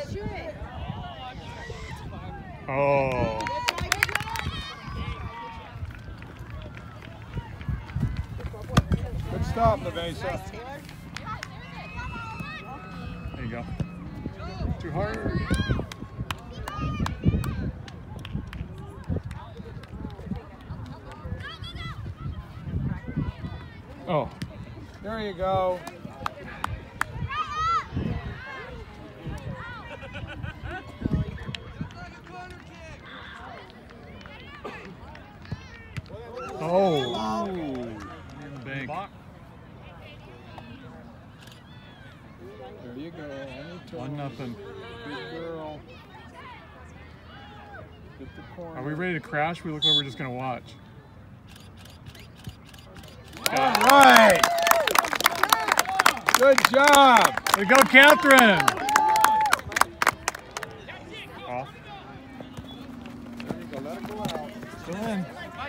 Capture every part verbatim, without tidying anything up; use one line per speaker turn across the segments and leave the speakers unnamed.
Oh.
Good stop, Lamesa.
There you go. Too hard. Oh.
There you go.
Oh.
Bank. There you go.
One nothing.
Good girl. Get the corner.
Are we ready to crash? We look like we're just gonna watch.
All right. Good job.
Way to go, Catherine. Off.
There you go. Let it go out.
Still in.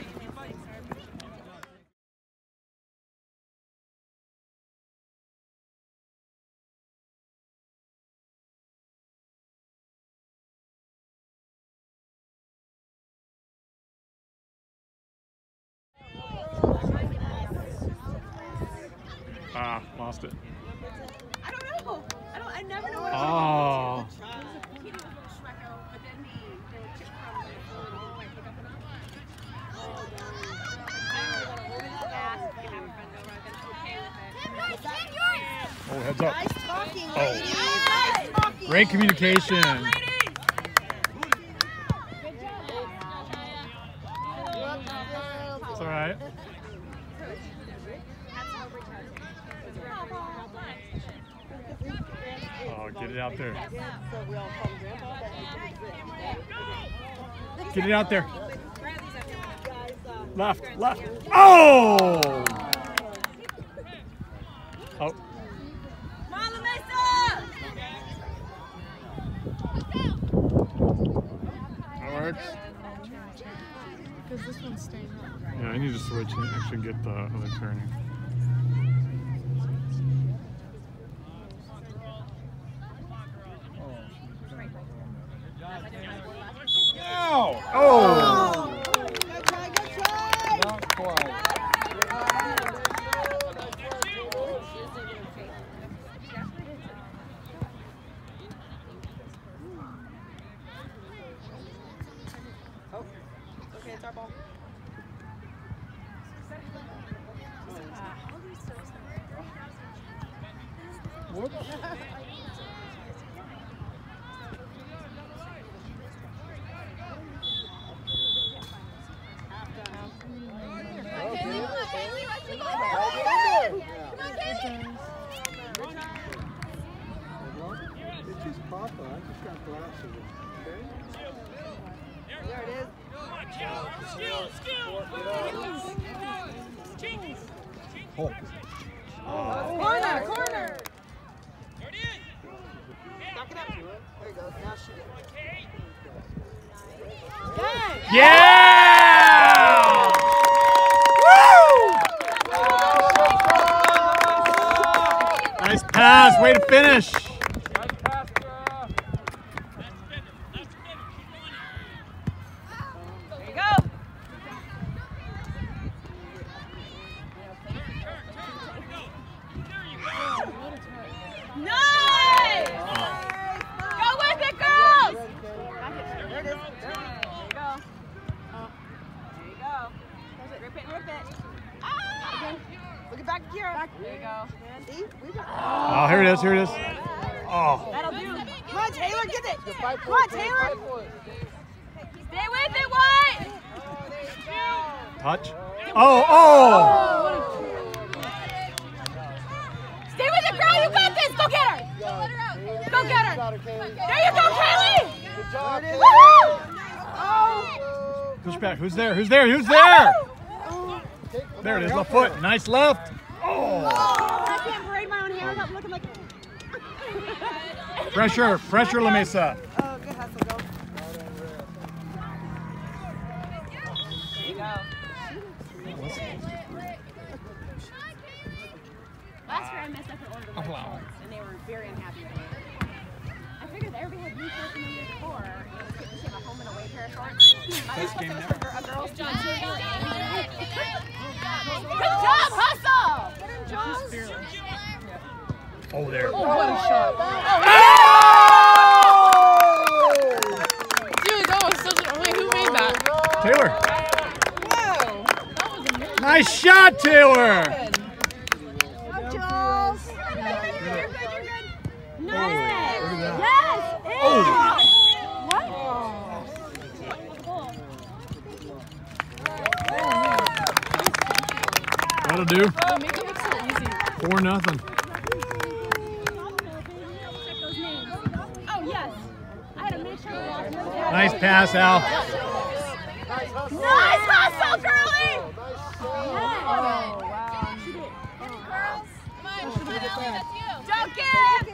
Ah, lost it.
I don't know. I don't. I never know what
Oh. Oh, heads up.
Nice talking,
Oh.
ladies. Nice talking.
Great communication. It's all right. Oh, get it out there. Get it out there. Left, left. Oh! Oh. That works.
Because this one's staying up.
Yeah, I need to switch and actually get the other turning.
No!
Oh!
Good try, good try.
Not quite.
Oh, okay, it's our ball.
Whoops. It's just Papa. I just got glasses. Okay?
There it is.
Oh.
Corner, corner. Back it up. There you go. Now shoot it. Good.
Yeah! Woo! Nice pass. Way to finish.
There you go. Nice! Go with it, girls! There it is. There you go. There you go. Rip it, rip it. Ah! Look it back to Kira. There you go. See? We got
Oh, here it is. Here it is. Oh.
That'll do. Come on, Taylor, get it. Come on, Taylor. Stay with it, White.
Touch. Oh, oh.
Stay with it, girl. You got this. Go get her. Go get her. There you go, Kaylee.
Good job.
Woo! Oh.
Push back. Who's there? Who's there? Who's there? There it is. Left foot. Nice left. Oh.
I can't braid my own hair without looking like.
Pressure. Pressure, La Mesa.
Oh, good hustle, go. There you go. Last year I messed up an order like once, and they were very unhappy with me. I figured everybody had pair of shorts.
Best game never.
A girl's team. Good job, hustle!
Oh, there.
Oh, what a shot.
Oh!
Dude, that was such a... Wait, who made that?
Taylor.
Wow. That was amazing.
Nice shot, Taylor.
Good.
Jules. You're good, you're good, you're good. Nice.
Look at that.
Yes.
Oh.
What?
That'll do.
Oh, make it look so easy.
Four nothing.
Check those names. Oh, yes. I had to make sure we lost.
Nice pass, Al.
Nice hustle, Curly!
Oh,
Don't give!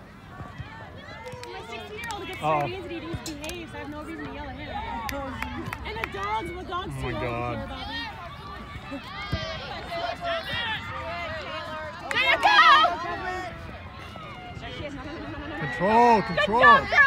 My sixteen-year-old gets
Uh-oh.
so easy to misbehave, so I have no reason to yell at him. And the dogs, the dogs
Oh
too
my
old to
God.
care about me.
There you go!
Control,
Good
control.
job, Curly!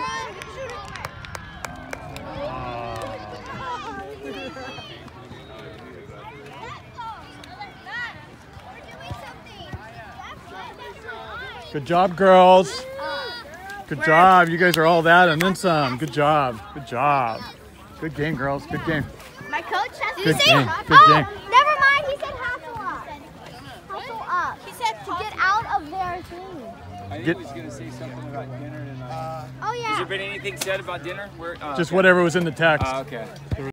Good job, girls. Good job. You guys are all that and then some. Good job. Good job. Good game, girls. Good game.
My coach says
Good game. Good
oh,
game.
never mind. He said hustle up. Hustle up. He said to get out of their thing.
I think
Get-
he was going to say something about dinner tonight.
Oh yeah.
Has there been anything said about dinner? Where, uh,
Just
okay.
whatever was in the text.
Uh, okay.